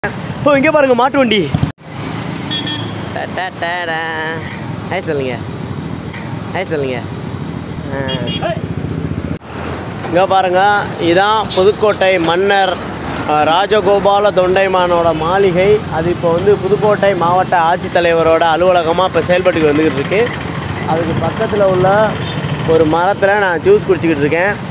ஓ இங்கே பாருங்க மாட்டு வண்டி. ஹாய் சொல்லுங்க, ஹாய் சொல்லுங்க. இங்கே பாருங்க, இதுதான் புதுக்கோட்டை மன்னர் ராஜகோபால தொண்டைமானோட மாளிகை. அது இப்போ வந்து புதுக்கோட்டை மாவட்ட ஆட்சித்தலைவரோட அலுவலகமாக இப்போ செயல்பட்டு வந்துக்கிட்டு இருக்கு. அதுக்கு பக்கத்தில் உள்ள ஒரு மரத்தில் நான் ஜூஸ் குடிச்சிக்கிட்டு இருக்கேன்.